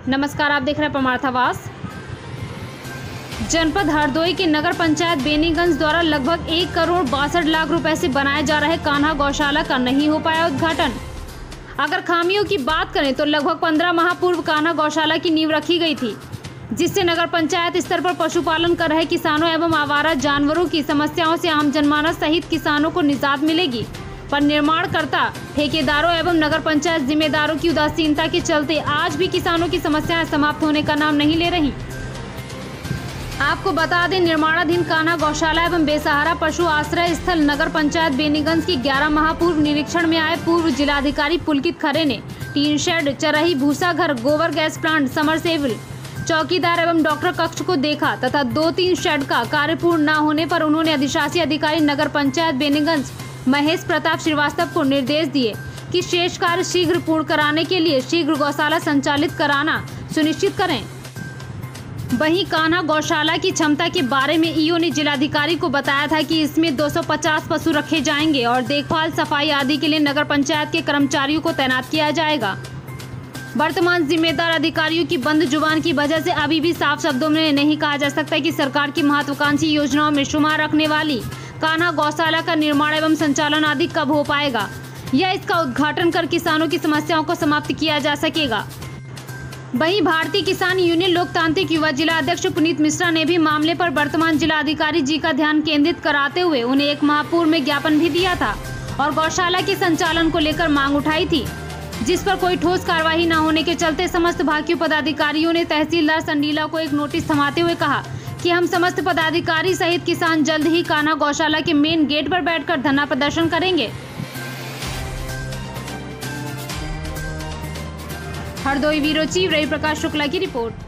नमस्कार, आप देख रहे हैं परमार्थावास। जनपद हरदोई की नगर पंचायत बेनीगंज द्वारा लगभग 1,62,00,000 रुपए से बनाए जा रहे कान्हा गौशाला का नहीं हो पाया उद्घाटन। अगर खामियों की बात करें तो लगभग 15 माह पूर्व कान्हा गौशाला की नींव रखी गई थी, जिससे नगर पंचायत स्तर पर पशुपालन कर रहे किसानों एवं आवारा जानवरों की समस्याओं से आम जनमानस सहित किसानों को निजात मिलेगी। पर निर्माणकर्ता, ठेकेदारों एवं नगर पंचायत जिम्मेदारों की उदासीनता के चलते आज भी किसानों की समस्याएं समाप्त होने का नाम नहीं ले रही। आपको बता दें, निर्माणाधीन कान्हा गौशाला एवं बेसहारा पशु आश्रय स्थल नगर पंचायत बेनीगंज की 11 माह पूर्व निरीक्षण में आए पूर्व जिलाधिकारी पुलकित खरे ने टीन शेड, चरही, भूसा घर, गोबर गैस प्लांट, समरसेबल, चौकीदार एवं डॉक्टर कक्ष को देखा तथा 2-3 शेड का कार्य पूर्ण न होने पर उन्होंने अधिशासी अधिकारी नगर पंचायत बेनीगंज महेश प्रताप श्रीवास्तव को निर्देश दिए कि शेष कार्य शीघ्र पूर्ण कराने के लिए शीघ्र गौशाला संचालित कराना सुनिश्चित करें। वहीं कान्हा गौशाला की क्षमता के बारे में ईओ ने जिलाधिकारी को बताया था कि इसमें 250 पशु रखे जाएंगे और देखभाल, सफाई आदि के लिए नगर पंचायत के कर्मचारियों को तैनात किया जाएगा। वर्तमान जिम्मेदार अधिकारियों की बंद जुबान की वजह से अभी भी साफ शब्दों में नहीं कहा जा सकता कि सरकार की महत्वाकांक्षी योजनाओं में शुमार रखने वाली कान्हा गौशाला का निर्माण एवं संचालन आदि कब हो पाएगा या इसका उद्घाटन कर किसानों की समस्याओं को समाप्त किया जा सकेगा। वहीं भारतीय किसान यूनियन लोकतांत्रिक युवा जिला अध्यक्ष पुनीत मिश्रा ने भी मामले पर वर्तमान जिला अधिकारी जी का ध्यान केंद्रित कराते हुए उन्हें 1 माह पूर्व में ज्ञापन भी दिया था और गौशाला के संचालन को लेकर मांग उठाई थी, जिस पर कोई ठोस कार्यवाही न होने के चलते समस्त भाकियों पदाधिकारियों ने तहसीलदार संडीला को एक नोटिस थमाते हुए कहा कि हम समस्त पदाधिकारी सहित किसान जल्द ही कान्हा गौशाला के मेन गेट पर बैठकर धरना प्रदर्शन करेंगे। हरदोई ब्यूरो चीफ रवि प्रकाश शुक्ला की रिपोर्ट।